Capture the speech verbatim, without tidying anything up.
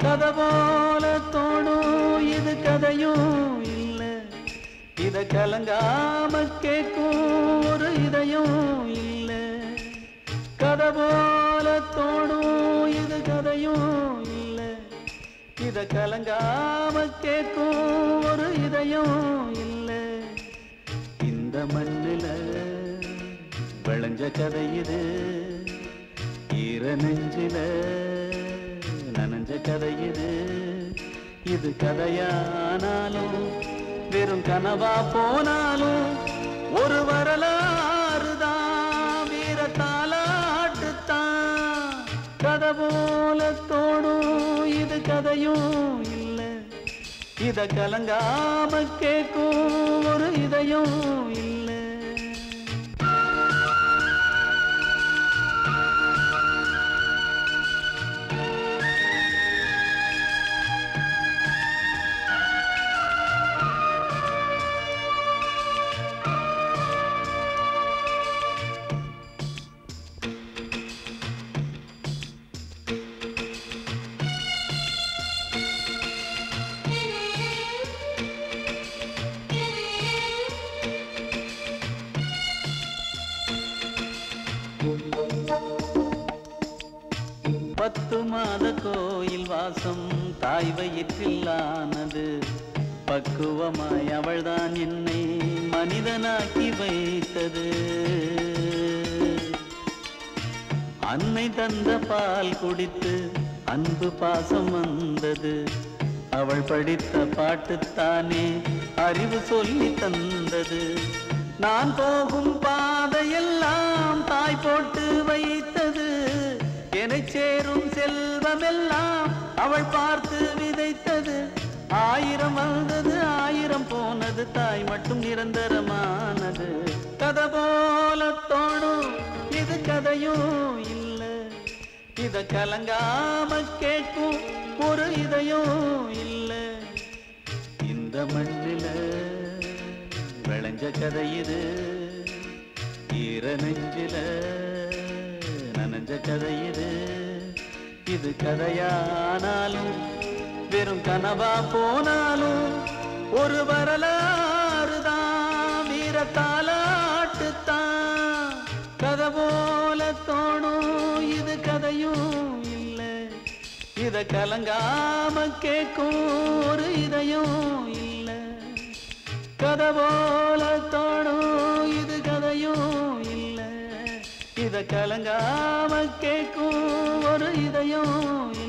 கதை போல தோணும் இது கதையும் இல்லை, இத கலங்காம கேட்கும் ஒரு இதயம் இல்லை. கதை போல தோணும் இது கதையும் இல்லை, இத கலங்காம கேட்கும் ஒரு இதயம் இல்லை. இந்த மண்ணில விளைஞ்ச கதை இது, ஈர நெஞ்சில நனைஞ்ச கதை இது. இது கதையானாலும் வெறும் கனவா போனாலும் ஒரு வரலாறுதான், வீர தாலாட்டுத்தான். கதை போல தோணும் இது கதையும் இல்லை, இத கலங்காம கேட்கும் ஒரு இதயம் இல்லை. பத்து மாத கோயில் வாசம் தாய் வயிற்றில்லானது, பக்குவமாய் அவள்தான் என்னை மனிதனாக்கி வைத்தது. அன்னை தந்த பால் குடித்து அன்பு பாசம் வந்தது, அவள் படித்த பாட்டுத்தானே அறிவு சொல்லி தந்தது. நான் போகும் பாதையெல்லாம் தாய் போட்டு வைத்தது, என்னை சேரும் செல்வமெல்லாம் அவள் பார்த்து விதைத்தது. ஆயிரம் வந்தது ஆயிரம் போனது, தாய் மட்டும் நிரந்தரமானது. கதை போல தோணும் இது கதையும் இல்லை, இத கலங்காம கேட்கும் ஒரு இதயம் இல்லை. இந்த மண்ணில விளைஞ்ச கதை இது, ஈர நெஞ்சில நனைஞ்ச கதை இது. இது கதையானாலும் வெறும் கனவா போனாலும் ஒரு வரலாறுதான், வீர தாலாட்டுத்தான். கதை போல தோணும் இது கதையும் இல்லை, இத கலங்காம கேட்கும் ஒரு இதயம் இல்லை. கதை போல தோணும் இது கதையும் இல்லை, இத கலங்காம கேட்கும் ஒரு இதயம்